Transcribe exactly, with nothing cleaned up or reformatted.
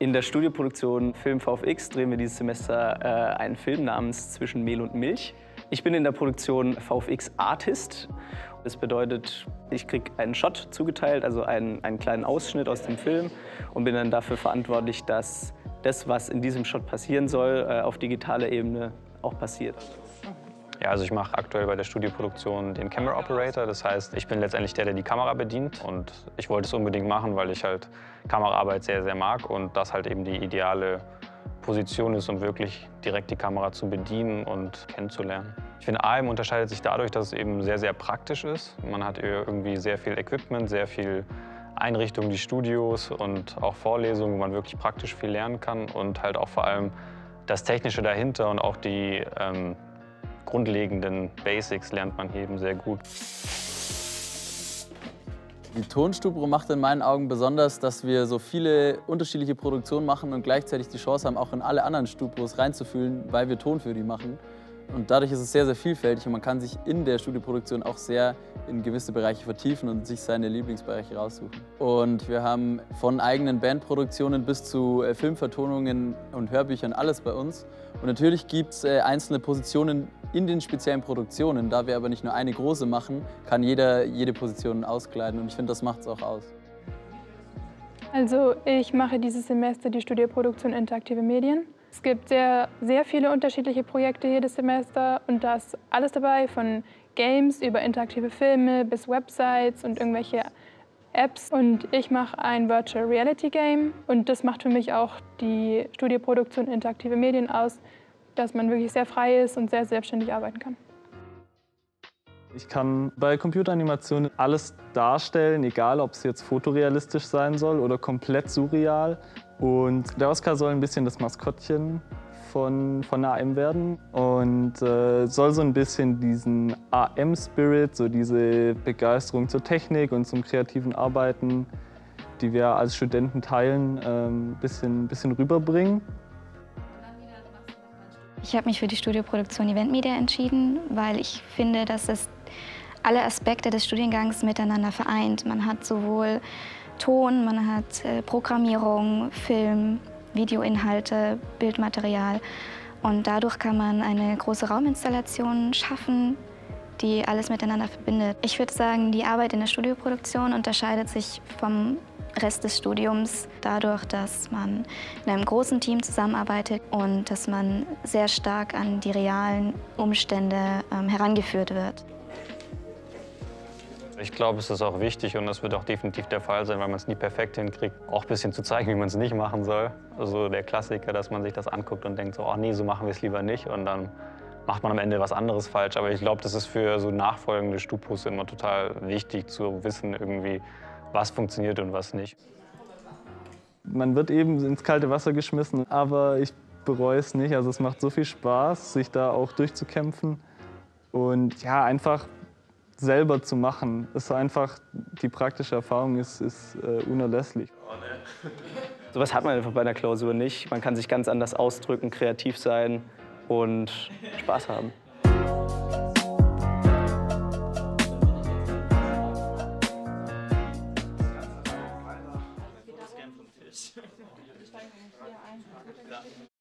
In der Studioproduktion Film V F X drehen wir dieses Semester äh, einen Film namens Zwischen Mehl und Milch. Ich bin in der Produktion V F X Artist. Das bedeutet, ich kriege einen Shot zugeteilt, also einen, einen kleinen Ausschnitt aus dem Film und bin dann dafür verantwortlich, dass das, was in diesem Shot passieren soll, äh, auf digitaler Ebene auch passiert. Ja, also ich mache aktuell bei der Studioproduktion den Camera Operator. Das heißt, ich bin letztendlich der, der die Kamera bedient. Und ich wollte es unbedingt machen, weil ich halt Kameraarbeit sehr, sehr mag und das halt eben die ideale Position ist, um wirklich direkt die Kamera zu bedienen und kennenzulernen. Ich finde, A M unterscheidet sich dadurch, dass es eben sehr, sehr praktisch ist. Man hat irgendwie sehr viel Equipment, sehr viel Einrichtungen, die Studios und auch Vorlesungen, wo man wirklich praktisch viel lernen kann und halt auch vor allem das Technische dahinter und auch die ähm, grundlegenden Basics lernt man hier eben sehr gut. Die Tonstubro macht in meinen Augen besonders, dass wir so viele unterschiedliche Produktionen machen und gleichzeitig die Chance haben, auch in alle anderen Stubros reinzufühlen, weil wir Ton für die machen. Und dadurch ist es sehr, sehr vielfältig und man kann sich in der Studioproduktion auch sehr in gewisse Bereiche vertiefen und sich seine Lieblingsbereiche raussuchen. Und wir haben von eigenen Bandproduktionen bis zu äh, Filmvertonungen und Hörbüchern alles bei uns. Und natürlich gibt es äh, einzelne Positionen in den speziellen Produktionen. Da wir aber nicht nur eine große machen, kann jeder jede Position auskleiden und ich finde, das macht es auch aus. Also ich mache dieses Semester die Studioproduktion Interaktive Medien. Es gibt sehr, sehr viele unterschiedliche Projekte jedes Semester und da ist alles dabei, von Games über interaktive Filme bis Websites und irgendwelche Apps. Und ich mache ein Virtual Reality Game und das macht für mich auch die Studioproduktion Interaktive Medien aus, dass man wirklich sehr frei ist und sehr selbstständig arbeiten kann. Ich kann bei Computeranimationen alles darstellen, egal ob es jetzt fotorealistisch sein soll oder komplett surreal. Und der Oskar soll ein bisschen das Maskottchen von, von A M werden und äh, soll so ein bisschen diesen A M-Spirit, so diese Begeisterung zur Technik und zum kreativen Arbeiten, die wir als Studenten teilen, ein äh, bisschen, bisschen rüberbringen. Ich habe mich für die Studioproduktion Eventmedia entschieden, weil ich finde, dass es alle Aspekte des Studiengangs miteinander vereint. Man hat sowohl Ton, man hat äh, Programmierung, Film, Videoinhalte, Bildmaterial und dadurch kann man eine große Rauminstallation schaffen, die alles miteinander verbindet. Ich würde sagen, die Arbeit in der Studioproduktion unterscheidet sich vom Rest des Studiums dadurch, dass man in einem großen Team zusammenarbeitet und dass man sehr stark an die realen Umstände ähm, herangeführt wird. Ich glaube, es ist auch wichtig und das wird auch definitiv der Fall sein, weil man es nie perfekt hinkriegt, auch ein bisschen zu zeigen, wie man es nicht machen soll. Also der Klassiker, dass man sich das anguckt und denkt so, oh nee, so machen wir es lieber nicht und dann macht man am Ende was anderes falsch. Aber ich glaube, das ist für so nachfolgende Stupos immer total wichtig zu wissen, irgendwie, was funktioniert und was nicht. Man wird eben ins kalte Wasser geschmissen, aber ich bereue es nicht. Also es macht so viel Spaß, sich da auch durchzukämpfen und ja, einfach selber zu machen. Das ist einfach, die praktische Erfahrung ist, ist äh, unerlässlich. Sowas hat man einfach bei einer Klausur nicht. Man kann sich ganz anders ausdrücken, kreativ sein und Spaß haben.